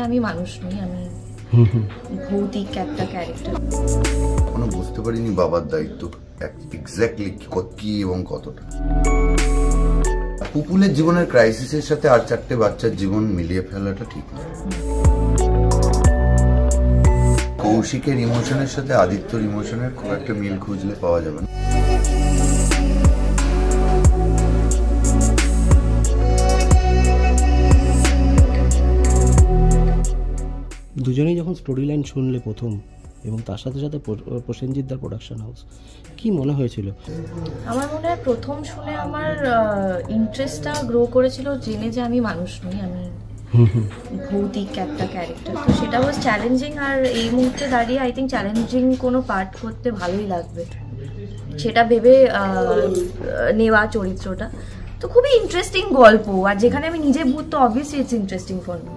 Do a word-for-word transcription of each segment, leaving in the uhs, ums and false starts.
আমি মানুষ নই, আমি ভৌতিক একটা ক্যারেক্টার। এখনো বুঝতে পারিনি বাবার দায়িত্ব এক্স্যাক্টলি কি এবং কতটা। পুপুলের জীবনের ক্রাইসিসের সাথে আর চারটে বাচ্চার জীবন মিলিয়ে ফেলাটা ঠিক না। কৌশিকের ইমোশনের সাথে আদিত্যর ইমোশনের খুব একটা মিল খুঁজলে পাওয়া যাবে না। দুজনেই যখন স্টোরি লাইন শুনলে প্রথম এবং তার সাথে সাথে প্রসেনজিৎদার প্রোডাকশন হাউস, কি মনে হয়েছিল? আমার মনে হয় প্রথম শুনে আমার ইন্টারেস্টটা গ্রো করেছিল জেনে যে আমি মানুষ নই, আমি ভৌতিক একটা ক্যারেক্টার। তো সেটা ওয়াজ চ্যালেঞ্জিং, আর এই মুহূর্তে দাঁড়িয়ে আই থিঙ্ক চ্যালেঞ্জিং কোনো পার্ট করতে ভালোই লাগবে, সেটা ভেবে নেওয়া চরিত্রটা। তো খুবই ইন্টারেস্টিং গল্প, আর যেখানে আমি নিজে ভূত, তো obviously it's interesting for me.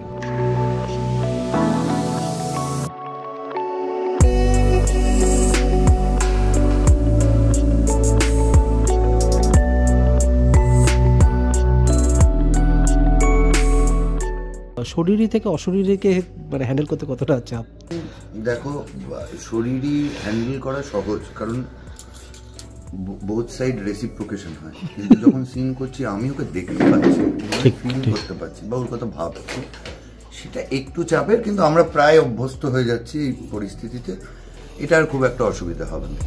শরীরী থেকে অশরীরীকে মানে হ্যান্ডেল করতে কতটা চাপ? দেখো, শরীরী হ্যান্ডেল করা সহজ, কারণ বোথ সাইড রেসিপ্রোকেশন হয়। কিন্তু যখন সিন করছি আমি ওকে দেখতে পাচ্ছি, ফিল করতে পারছি বা ওর কথা ভাবছি, সেটা একটু চাপের। কিন্তু আমরা প্রায় অভ্যস্ত হয়ে যাচ্ছি এই পরিস্থিতিতে, এটা আর খুব একটা অসুবিধা হবে না।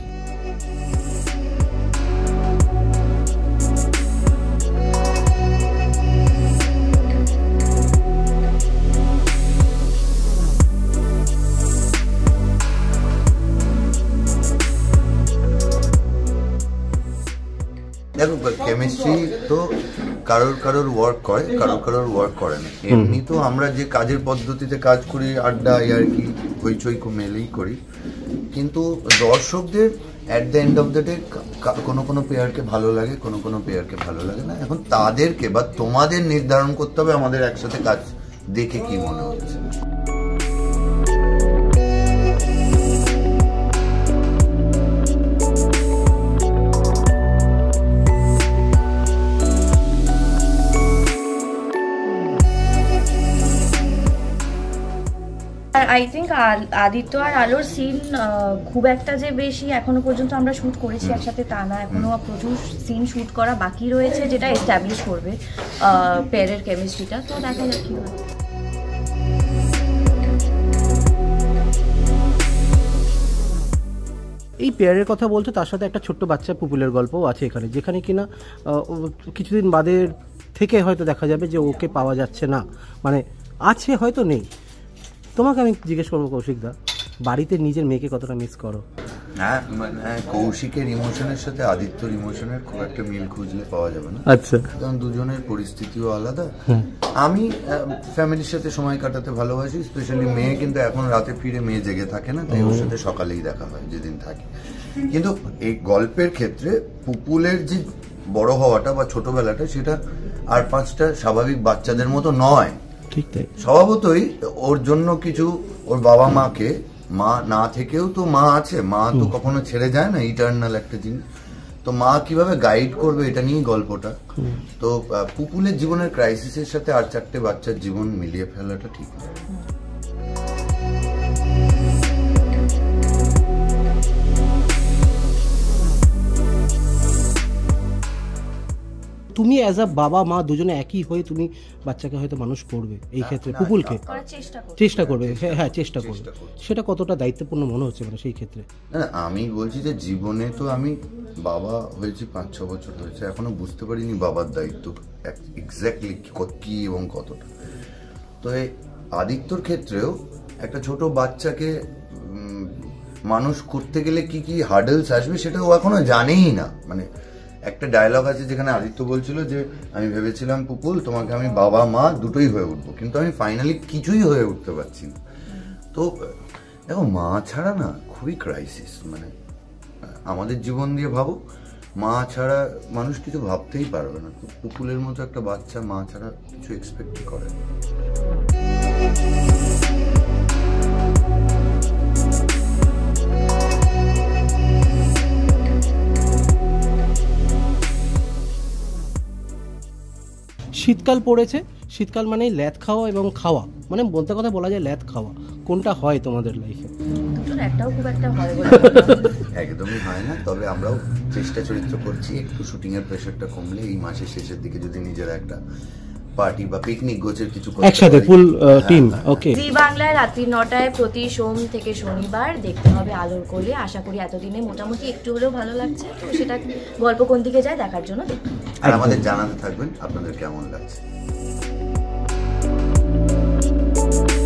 দেখো, কেমিস্ট্রি তো কারোর কারোর ওয়ার্ক করে, কারোর কারোর ওয়ার্ক করে না। এমনি তো আমরা যে কাজের পদ্ধতিতে কাজ করি, আড্ডা আর কি হইচই মেলেই করি, কিন্তু দর্শকদের at the end of the day কোনো কোনো পেয়ারকে ভালো লাগে, কোনো কোনো পেয়ারকে ভালো লাগে না। এখন তাদেরকে বা তোমাদের নির্ধারণ করতে হবে আমাদের একসাথে কাজ দেখে কি মনে হচ্ছে। আই থিঙ্ক আদিত্য আর আলোর সিন খুব একটা যে বেশি এখনো পর্যন্ত আমরা শুট করেছি একসাথে তা না, এখনো প্রচুর সিন শুট করা বাকি রয়েছে, যেটা এস্টাবলিশ করবে পেয়ারের কেমিস্ট্রিটা। তো দেখা যাক কি হয়। এই পেয়ারের কথা বলছো, তার সাথে একটা ছোট্ট বাচ্চা পুপুলের গল্পও আছে এখানে, যেখানে কিনা কিছুদিন বাদে থেকে হয়তো দেখা যাবে যে ওকে পাওয়া যাচ্ছে না, মানে আছে হয়তো নেই। তোমাকে আমি জিজ্ঞেস করবো, কৌশিক দা, বাড়িতে নিজের মেয়েকে কতটা মিস করো? হ্যাঁ, মানে কৌশিকের ইমোশনের সাথে আদিত্যর ইমোশনের খুব একটা মিল খুঁজলে পাওয়া যাবে না। আচ্ছা, কারণ দুজনের পরিস্থিতিও আলাদা। আমি ফ্যামিলির সাথে সময় কাটাতে ভালোবাসি, স্পেশালি মেয়ে কিন্তু এখন রাতে ফিরে মেয়ে জেগে থাকে না, তাই ওর সাথে সকালেই দেখা হয় যেদিন থাকে। কিন্তু এই গল্পের ক্ষেত্রে পুপুলের যে বড় হওয়াটা বা ছোটবেলাটা, সেটা আর পাঁচটা স্বাভাবিক বাচ্চাদের মতো নয়। ঠিক তাই, স্বভাবতই ওর জন্য কিছু, ওর বাবা মাকে, মা না থেকেও তো মা আছে, মা তো কখনো ছেড়ে যায় না, ইটার্নাল একটা জিনিস। তো মা কিভাবে গাইড করবে, এটা নিয়েই গল্পটা। তো পুপুলের জীবনের ক্রাইসিসের সাথে আর চারটে বাচ্চার জীবন মিলিয়ে ফেলাটা ঠিক না। তুমি অ্যাজ আ বাবা মা দুজনে একই হয়ে তুমি বাচ্চাকে হয়তো মানুষ করবে, এই ক্ষেত্রে পুপুলকে চেষ্টা করবে, হ্যাঁ চেষ্টা করবে, সেটা কতটা দায়িত্বপূর্ণ মনে হচ্ছে মানে সেই ক্ষেত্রে? না, আমি বলছি যে জীবনে তো আমি বাবা হয়েছি পাঁচ ছ বছর হয়েছে, এখনো বুঝতে পারিনি বাবার দায়িত্ব এক্স্যাক্টলি কি এবং কতটা। তো এই আদিত্যর ক্ষেত্রেও একটা ছোট বাচ্চাকে মানুষ করতে গেলে কি কি হার্ডেলস আসবে সেটা ও এখনো জানেই না। মানে একটা ডায়লগ আছে যেখানে আদিত্য বলছিল যে আমি ভেবেছিলাম পুপুল তোমাকে আমি বাবা মা দুটোই হয়ে উঠবো, কিন্তু আমি ফাইনালি কিছুই হয়ে উঠতে পারছি না। তো দেখো, মা ছাড়া না খুবই ক্রাইসিস। মানে আমাদের জীবন দিয়ে ভাবো, মা ছাড়া মানুষ কিছু ভাবতেই পারবে না। তো পুপুলের মতো একটা বাচ্চা মা ছাড়া কিছু এক্সপেক্ট করে না। শীতকাল পড়েছে, শীতকাল মানেই ল্যাদ খাওয়া এবং খাওয়া, মানে বলতে কথা বলা যায় ল্যাদ খাওয়া, কোনটা হয় তোমাদের লাইফে? দুটোর একটাও খুব একটা হয় বলে একদমই হয় না, তবে আমরাও চেষ্টা চরিত্র করছি একটু শুটিং এর প্রেশারটা কমলে এই মাসের শেষের দিকে যদি নিজেরা একটা পার্টি বা পিকনিক গোছের কিছু একসাথে ফুল টিম। ওকে, জি বাংলায় রাত্রি নটায় প্রতি সোম থেকে শনিবার দেখতে হবে আলোর কোলে। আশা করি এতদিনে মোটামুটি একটু হলেও ভালো লাগছে, তো সেটা গল্প কোন দিকে যায় দেখার জন্য দেখুন, আর আমাদের জানাতে থাকবেন আপনাদের কেমন লাগছে।